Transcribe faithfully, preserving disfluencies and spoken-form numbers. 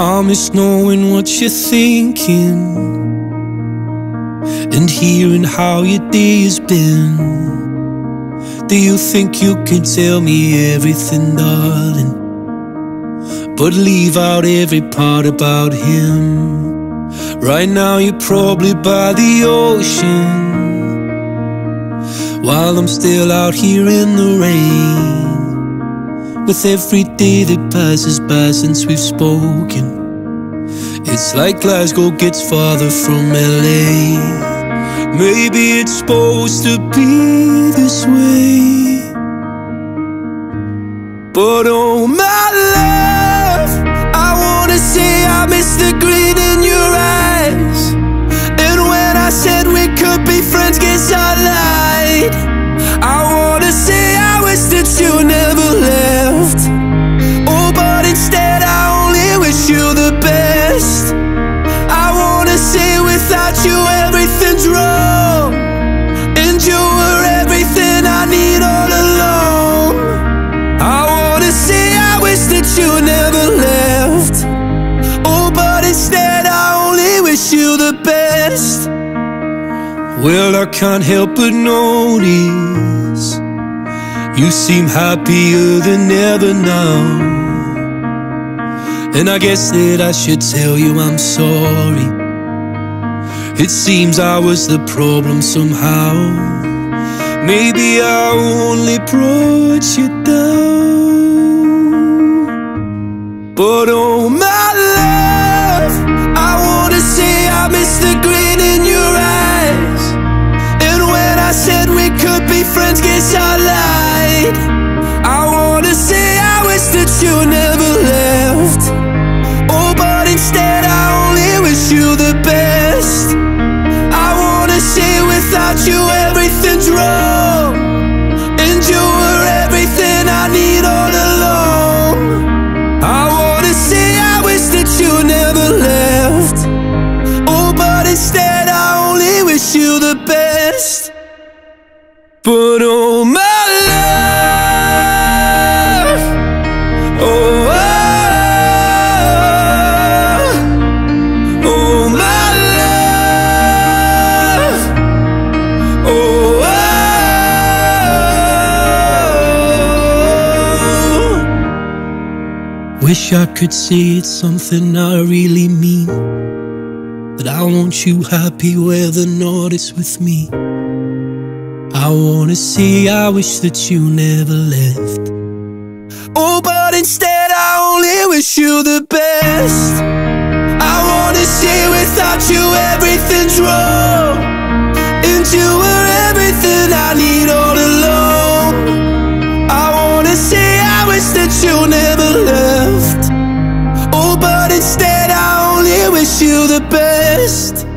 I miss knowing what you're thinking and hearing how your day has been. Do you think you can tell me everything, darling, but leave out every part about him? Right now you're probably by the ocean, while I'm still out here in the rain. With every day that passes by since we've spoken, it's like Glasgow gets farther from L A. Maybe it's supposed to be this way, but oh my love, I wanna say I miss the green in your eyes. And when I said we could be friends, guess I lied. I wanna say I wish that you never left. Oh, but instead I only wish you the best. I wanna say without you everything's wrong, and you were everything I need all along. I wanna say I wish that you never left. Oh, but instead I only wish you the best. Well, I can't help but notice you seem happier than ever now, and I guess that I should tell you I'm sorry. It seems I was the problem somehow. Maybe I only brought you down, but oh my love, I wanna say I miss the grin in your eyes. And when I said we could be friends, guess I lied. I wanna say I wish that you never left. Oh, but instead I only wish you the best. I wanna say without you everything's wrong, and you were everything I need all along. I wanna say I wish that you never left. Oh, but instead I only wish you the best. But oh my love, oh, oh, oh my love, oh, oh. Wish I could say it's something I really mean, that I want you happy whether or not it's with me. I wanna say I wish that you never left. Oh, but instead I only wish you the best. I wanna say without you everything's wrong, and you were everything I need all along. I wanna say I wish that you never left. Oh, but instead I only wish you the best.